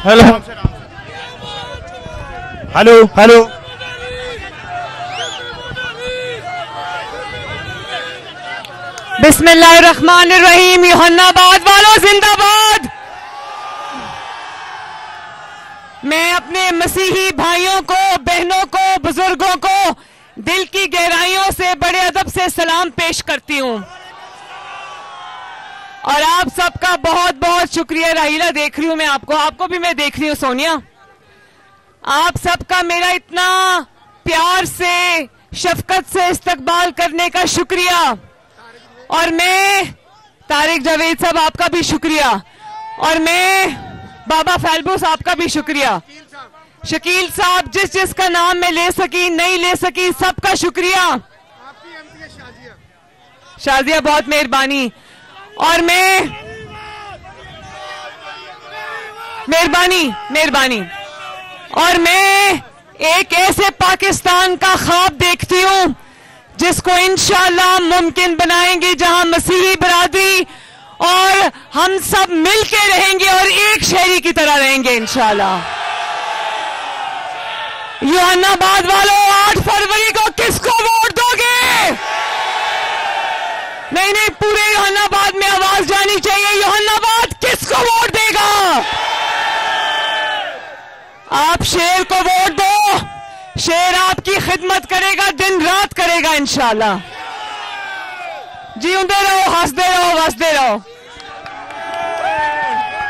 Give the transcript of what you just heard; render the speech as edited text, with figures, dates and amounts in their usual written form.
Hello hello hello. बिस्मिल्लाहिर्रहमानिर्रहीम। यूहन्नाबाद वालों जिंदाबाद। मैं अपने मसीही भाइयों को, बहनों को, बुजुर्गों को दिल की गहराइयों से बड़े अदब से सलाम पेश करती हूं और आप सबका बहुत बहुत शुक्रिया। राहिला देख रही हूं मैं आपको भी मैं देख रही हूं सोनिया। आप सबका मेरा इतना प्यार से, शफकत से इस्तकबाल करने का शुक्रिया। और मैं तारिक जावेद साहब आपका भी शुक्रिया, और मैं बाबा फैलबूस आपका भी शुक्रिया। शकील साहब जिसका नाम मैं ले सकी नहीं ले सकी, सबका शुक्रिया। शाजिया बहुत मेहरबानी। और मैं मेहरबानी। और मैं एक ऐसे पाकिस्तान का ख्वाब देखती हूं जिसको इंशाअल्लाह मुमकिन बनाएंगे, जहां मसीही बरादरी और हम सब मिलके रहेंगे और एक शहरी की तरह रहेंगे इंशाअल्लाह। यूहन्नाबाद वालों 8 फरवरी को किसको वोट दोगे? नहीं, पूरे यूहन्नाबाद में आवाज जानी चाहिए। यूहन्नाबाद किसको वोट देगा? आप शेर को वोट दो। शेर आपकी खिदमत करेगा, दिन रात करेगा इंशाअल्लाह। जीऊंदे रहो, हंसते रहो,